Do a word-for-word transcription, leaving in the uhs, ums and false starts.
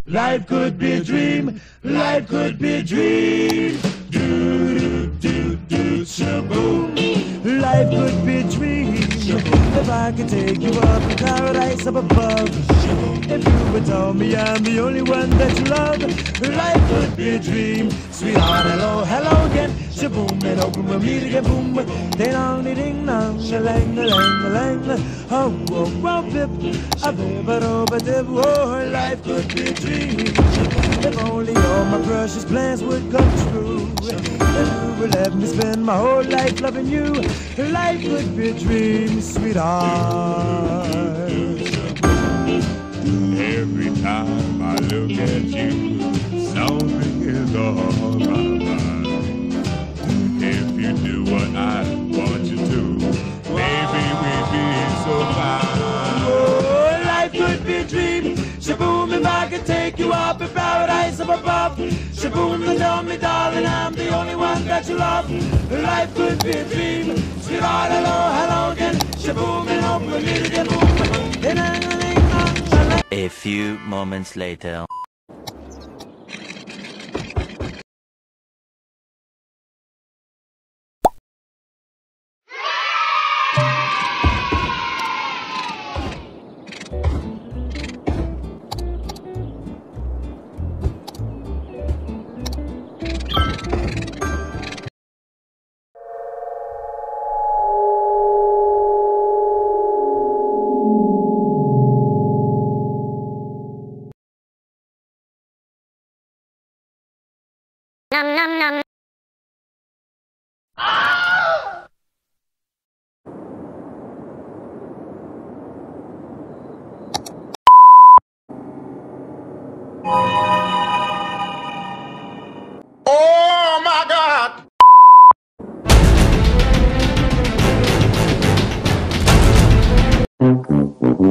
Life could be a dream. Life could be a dream. Do, do, do, do, shaboom. Life could be a dream. If I could take you up in paradise up above. If you would tell me I'm the only one that you love. Life could be a dream. Sweetheart, hello, hello again. Shaboom, and open we'll meet again. Boom, ding dong, ding dong, a lang, a lang, a lang. Oh, oh, oh, pip, a bip, a dip, a dip. Oh, life could be a dream. If only all my precious plans would come true. If you would let me spend my whole life loving you. Life could be a dream, sweetheart. Every time I look at you, something is on my mind. If you do what I want you to, maybe we'd be so fine. Oh, life could be a dream. Shaboom, if I could take you up in paradise up above. Shaboom, and tell me, darling, I'm the only one that you love. Life could be a dream. Sweetheart, hello, hello again. Shaboom, and hope we'll meet again. Boom. A few moments later. Nom nom nom. Oh my God! Thank you.